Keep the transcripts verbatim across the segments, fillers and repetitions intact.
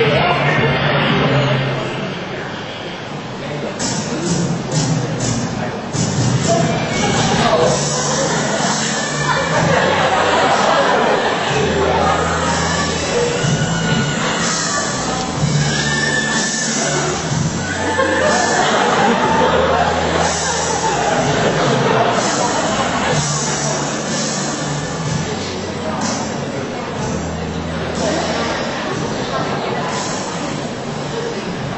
เ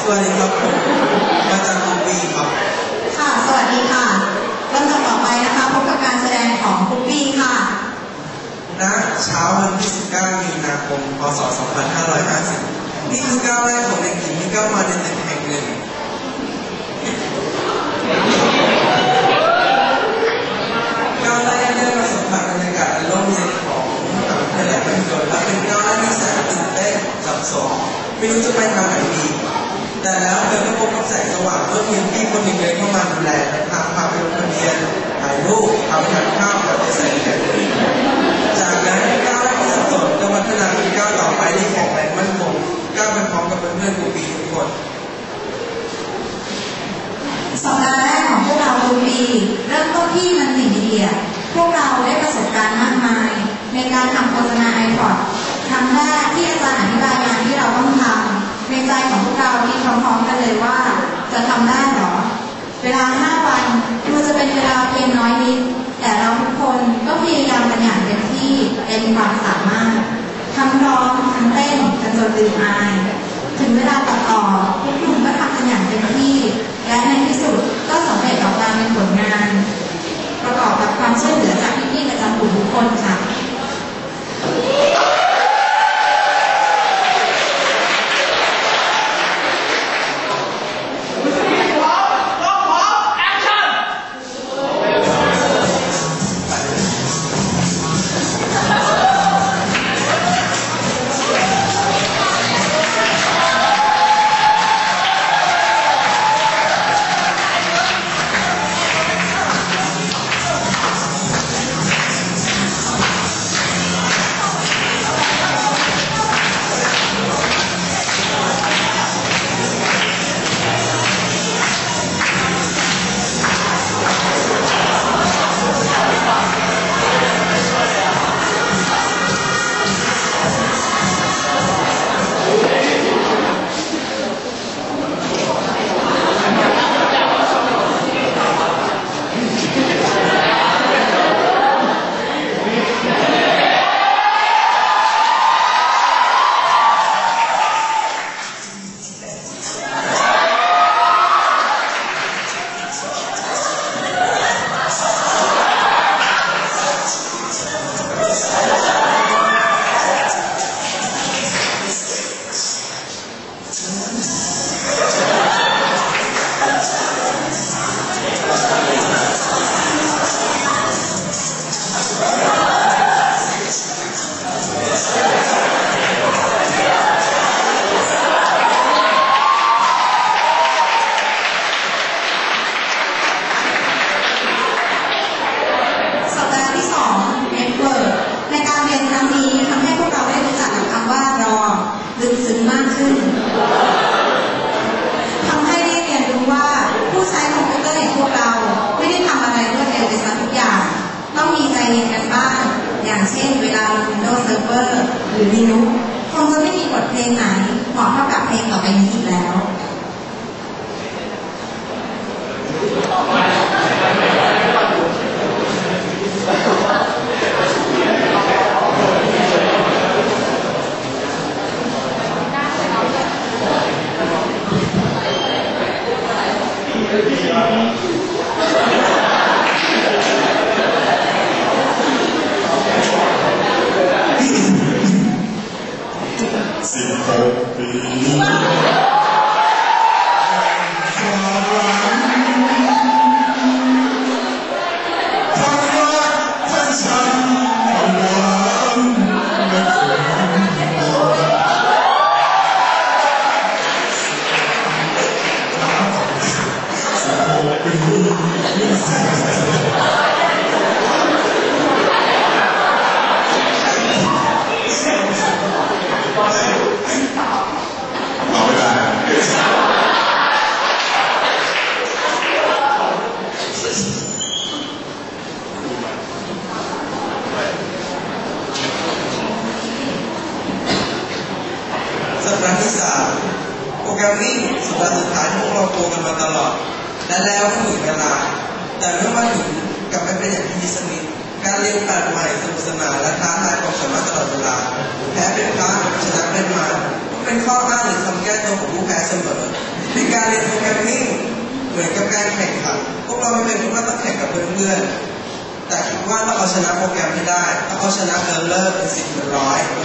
สวัสดีครับผมมาจากกรุงปีครับค่ะสวัสดีค่ะลำดับต่อไปนะคะพบกับการแสดงของกรุงปีค่ะณเช้าวันที่สิบเก้ามีนาคมพศสองพันห้าร้อยห้าสิบนี่คือก้าวแรกของเด็กหญิงที่ก้าวมาในตึกแห่งหนึ่งก้าวแรกได้มาสัมผัสบรรยากาศในร่มเย็นของมหาวิทยาลัยมหิดลและเป็นก้าวแรกที่แสนตื่นเต้นสับสนไม่รู้จะไปทางไหนดีแต่แล้วเธอก็พบกับแสงสว่างเมื่อมีพี่คนหนึ่งเดินเข้ามาดูแลพาพาไปลงทะเบียนถ่ายรูปทำทานข้าวกับใส่แขนจากนั้นก้าวแรกที่สับสนจะพัฒนาเป็นก้าวต่อไปที่แข็งแรงมั่นคงก้าวไปพร้อมกับเพื่อนๆกลุ่มปีทุกคนสัปดาห์แรกของพวกเรากลุ่มปีเริ่มต้นที่มันติมีเดียพวกเราได้ประสบการณ์มากมายในการทำโฆษณาไอพอดครั้งแรกที่อาจารย์อธิบายงานที่เราต้องทำในใจของพวกเราคิดพร้อมๆกันเลยว่าจะทำได้หรอเวลาห้าวันดูจะเป็นเวลาเพียงน้อยนิดแต่เราทุกคนก็พยายามกันอย่างเต็มที่เต็มความสามารถทั้งร้องทั้งเต้นกันจนลืมอายถึงเวลาตัดต่อทุกคนก็ทำกันอย่างเต็มที่และในที่สุดก็สำเร็จออกมาเป็นผลงานประกอบกับความช่วยเหลือจากพี่ๆประจำกลุ่มทุกคนค่ะลึกซึ้งมากขึ้นทำให้ได้เรียนรู้ว่าผู้ใช้คอมพิวเตอร์อย่างพวกเราไม่ได้ทำอะไรรวดเร็วไปซะทุกอย่างต้องมีใจเย็นกันบ้างอย่างเช่นเวลาลง Windows Server หรือ Linux คงจะไม่มีบทเพลงไหนเหมาะเท่ากับเพลงต่อไปนี้อีกแล้วสิบหกปีสัปดาห์ที่สามโปรแกรมมิ่งสัปดาห์สุดท้ายที่พวกเราโกงกันมาตลอดและแล้วก็ถึงเวลาแต่เมื่อมาถึงกลับไม่เป็นอย่างที่คิดสักนิดการเรียนแปลกใหม่สนุกสนานและท้าทายความสามารถตลอดเวลาแพ้เป็นพระชนะเป็นมารพเป็นข้ออ้างหรือคำแก้ตัวของผู้แพ้เสมอในการเรียนโปรแกรมมิ่งเหมือนกับการแข่งขันพวกเราไม่เป็นว่าต้องแข่งกับเพื่อนๆแต่คิดว่าต้องเอาชนะโปรแกรมให้ได้ต้องเอาชนะเออร์เลอร์เป็นสิบเป็นร้อย